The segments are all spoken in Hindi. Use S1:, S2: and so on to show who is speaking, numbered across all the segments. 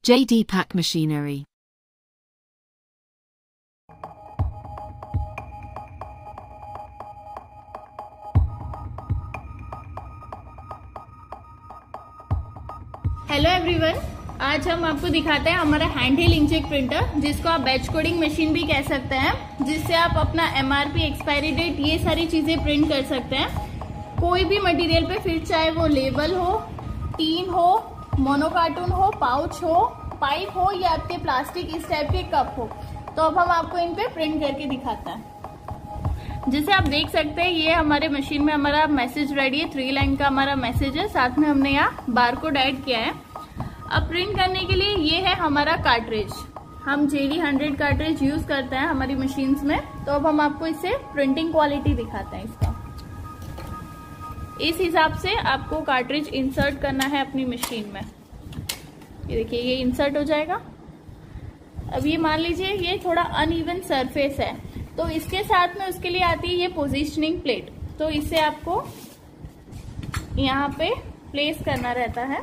S1: JD Pack Machinery.
S2: Hello everyone, आज हम आपको दिखाते हैं हमारा हैंड हील इंकजेट प्रिंटर, जिसको आप बैच कोडिंग मशीन भी कह सकते हैं, जिससे आप अपना MRP, एक्सपायरी डेट, ये सारी चीजें प्रिंट कर सकते हैं कोई भी मटेरियल पे, फिर चाहे वो लेबल हो, टीन हो, मोनोकार्टून हो, पाउच हो, पाइप हो या आपके प्लास्टिक इस टाइप के कप हो। तो अब हम आपको इन पे प्रिंट करके दिखाते हैं। जैसे आप देख सकते हैं, ये हमारे मशीन में हमारा मैसेज रेडी है, 3 लाइन का हमारा मैसेज है, साथ में हमने यहाँ बारकोड ऐड किया है। अब प्रिंट करने के लिए ये है हमारा कार्ट्रिज, हम JD 100 कार्ट्रिज यूज करते हैं हमारी मशीन्स में। तो अब हम आपको इससे प्रिंटिंग क्वालिटी दिखाते हैं इसका। इस हिसाब से आपको कार्ट्रिज इंसर्ट करना है अपनी मशीन में। ये देखिए, ये इंसर्ट हो जाएगा। अब ये मान लीजिए ये थोड़ा अनइवन सरफेस है, तो इसके साथ में उसके लिए आती है ये पोजीशनिंग प्लेट। तो इसे आपको यहाँ पे प्लेस करना रहता है।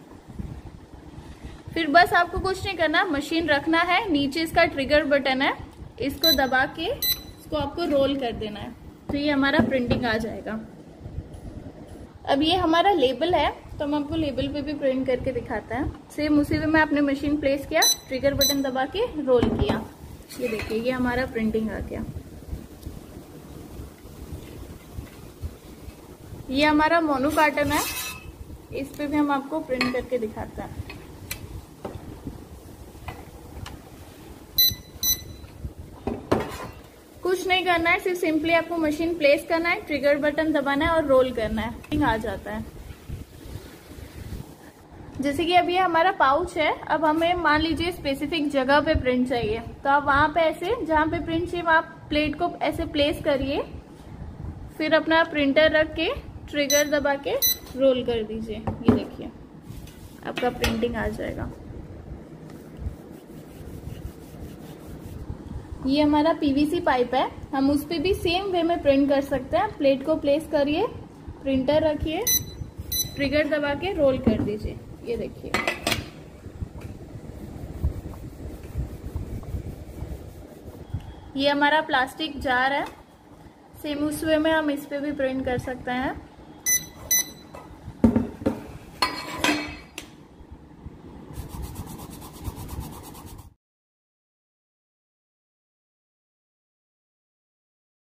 S2: फिर बस आपको कुछ नहीं करना, मशीन रखना है, नीचे इसका ट्रिगर बटन है, इसको दबा के इसको आपको रोल कर देना है, तो ये हमारा प्रिंटिंग आ जाएगा। अब ये हमारा लेबल है, तो हम आपको लेबल पे भी प्रिंट करके दिखाते हैं। सेम उसी वे में आपने मशीन प्लेस किया, ट्रिगर बटन दबा के रोल किया, ये देखिए ये हमारा प्रिंटिंग आ गया। ये हमारा मोनो कार्टन है, इस पे भी हम आपको प्रिंट करके दिखाते हैं। कुछ नहीं करना है, सिर्फ सिंपली आपको मशीन प्लेस करना है, ट्रिगर बटन दबाना है और रोल करना है, आ जाता है। जैसे कि अब ये हमारा पाउच है, अब हमें मान लीजिए स्पेसिफिक जगह पे प्रिंट चाहिए, तो आप वहां पे ऐसे जहां पे प्रिंट चाहिए आप प्लेट को ऐसे प्लेस करिए, फिर अपना प्रिंटर रख के ट्रिगर दबा के रोल कर दीजिए। ये देखिए आपका प्रिंटिंग आ जाएगा। ये हमारा PVC पाइप है, हम उस पे भी सेम वे में प्रिंट कर सकते हैं। प्लेट को प्लेस करिए, प्रिंटर रखिए, ट्रिगर दबा के रोल कर दीजिए, ये देखिए। ये हमारा प्लास्टिक जार है, सेम उस वे में हम इस पे भी प्रिंट कर सकते हैं।